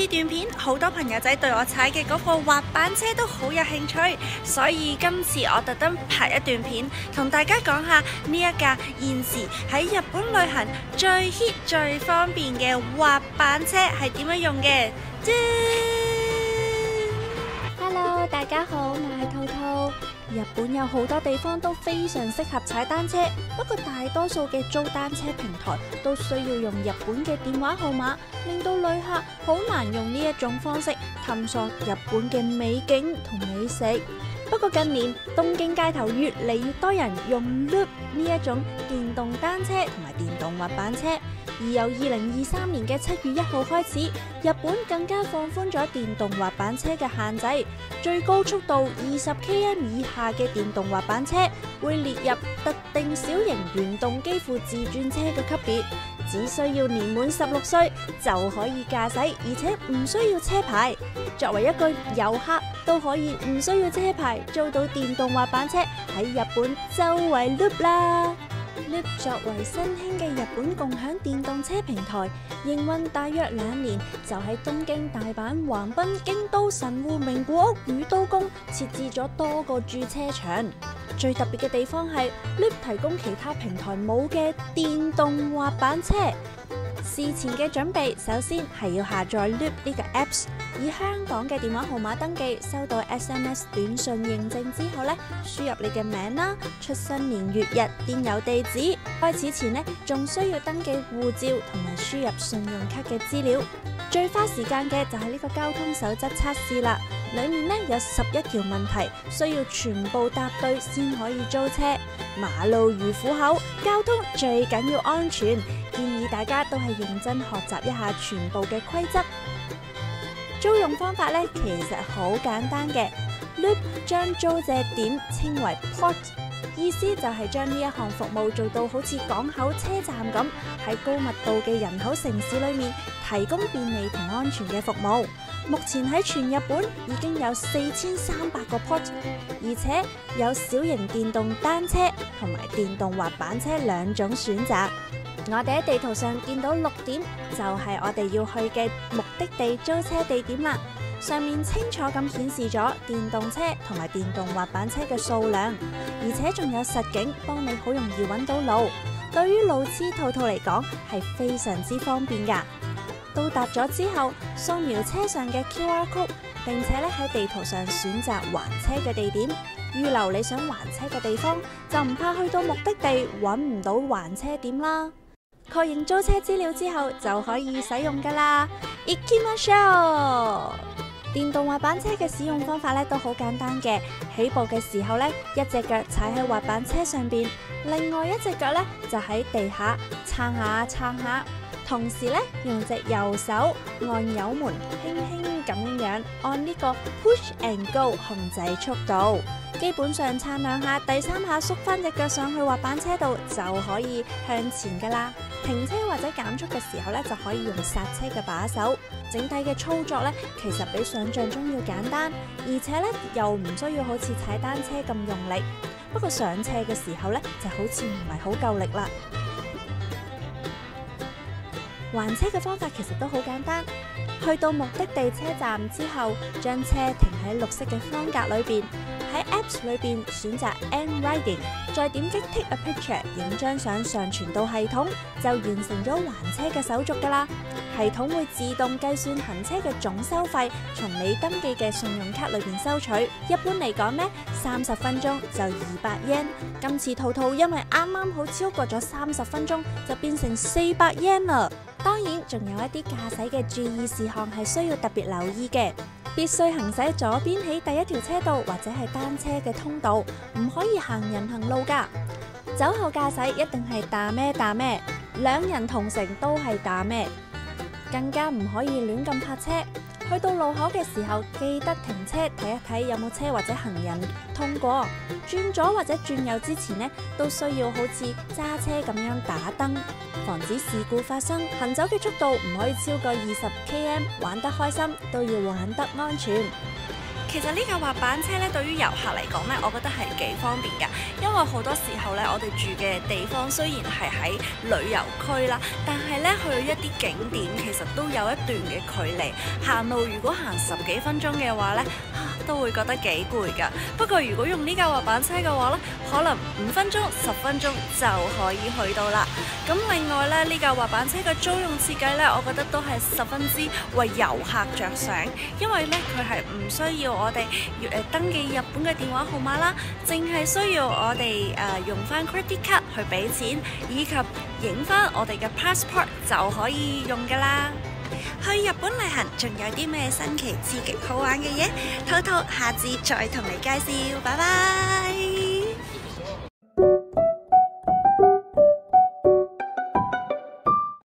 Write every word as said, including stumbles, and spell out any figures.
段片，好多朋友仔對我踩嘅嗰個滑板車都好有興趣，所以今次我特登拍一段片，同大家講下呢一架現時喺日本旅行最 hit 最方便嘅滑板車係點樣用嘅。 Hello， 大家好，我係兔兔。日本有好多地方都非常適合踩單車，不過大多數嘅租單車平台都需要用日本嘅電話號碼，令到旅客好難用呢一種方式探索日本嘅美景同美食。不過近年東京街頭越嚟越多人用 Loop 呢一種電動單車同埋電動滑板車，而由二零二三年嘅七月一號開始，日本更加放寬咗電動滑板車嘅限制，最高速度二十 K M 以下嘅電動滑板車會列入特定小型原動機負自轉車嘅級別，只需要年滿十六歲就可以駕駛，而且唔需要車牌。作為一個遊客，都可以唔需要車牌租到電動滑板車喺日本周圍 loop 啦。Loop 作為新興嘅日本共享電動車平台，營運大約兩年，就喺東京、大阪、橫濱、京都、神戶、名古屋與都宮設置咗多個駐車場。最特別嘅地方係 Loop 提供其他平台冇嘅電動滑板車。事前嘅準備，首先係要下載 Loop 呢個 Apps， 以香港嘅電話號碼登記，收到 S M S 短信認證之後呢，輸入你嘅名啦、出生年月日、電郵地址。開始前呢，仲需要登記護照同埋輸入信用卡嘅資料。最花時間嘅就係呢個交通守則測試啦，裏面呢有十一條問題，需要全部答對先可以租車。馬路如虎口，交通最緊要安全，建議大家都係認真學習一下全部嘅規則。租用方法呢，其實好簡單嘅。Loop 將租借點稱為 Port， 意思就係將呢一項服務做到好似港口車站咁，喺高密度嘅人口城市裏面提供便利同安全嘅服務。目前喺全日本已經有四千三百個 port， 而且有小型電動單車同埋電動滑板車兩種選擇。我哋喺地圖上見到綠點，就係我哋要去嘅目的地租車地點啦。上面清楚咁顯示咗電動車同埋電動滑板車嘅數量，而且仲有實景幫你好容易揾到路。對於路痴兔兔嚟講係非常之方便㗎。到達咗之後，掃描車上嘅 Q R code， 並且咧喺地圖上選擇還車嘅地點，預留你想還車嘅地方，就唔怕去到目的地揾唔到還車點啦。確認租車資料之後就可以使用㗎啦。行きましょう！電動滑板車嘅使用方法咧都好簡單嘅，起步嘅時候咧，一隻腳踩喺滑板車上邊，另外一隻腳咧就喺地下撐下撐下。同時咧，用隻右手按油門，輕輕咁樣樣按呢個 push and go 控制速度。基本上撐兩下，第三下縮翻隻腳上去滑板車度就可以向前噶啦。停車或者減速嘅時候咧，就可以用剎車嘅把手。整體嘅操作咧，其實比想象中要簡單，而且咧又唔需要好似踩單車咁用力。不過上斜嘅時候咧，就好似唔係好夠力啦。還車嘅方法其實都好簡單，去到目的地車站之後，將車停喺綠色嘅方格裏邊，喺 Apps 裏邊選擇 End Riding， 再點擊 Take a Picture 影張相上傳到系統，就完成咗還車嘅手續㗎啦。系統會自動計算行車嘅總收費，從你登記嘅信用卡裏邊收取。一般嚟講呢，三十分鐘就二百 yen。今次兔兔因為啱啱好超過咗三十分鐘，就變成四百 yen 啦。當然，仲有一啲駕駛嘅注意事項係需要特別留意嘅，必須行駛左邊起第一條車道或者係單車嘅通道，唔可以行人行路㗎。酒後駕駛一定係打咩打咩，兩人同乘都係打咩。更加唔可以亂咁泊車，去到路口嘅時候記得停車睇一睇有冇車或者行人通過。轉左或者轉右之前呢，都需要好似揸車咁樣打燈，防止事故發生。行走嘅速度唔可以超過二十 K M， 玩得開心都要玩得安全。 其實呢架滑板車咧，對於遊客嚟講咧，我覺得係幾方便嘅，因為好多時候咧，我哋住嘅地方雖然係喺旅遊區啦，但係咧去一啲景點其實都有一段嘅距離，行路如果行十幾分鐘嘅話咧，都會覺得幾攰㗎。不過如果用呢架滑板車嘅話咧，可能五分鐘、十分鐘就可以去到啦。咁另外咧，呢架滑板車嘅租用設計咧，我覺得都係十分之為遊客着想，因為咧佢係唔需要我哋誒登記日本嘅電話號碼啦，淨係需要我哋誒、呃、用翻 credit card 去俾錢，以及影翻我哋嘅 passport 就可以用㗎啦。去日本旅行仲有啲咩新奇刺激好玩嘅嘢？偷偷下次再同你介紹，拜拜。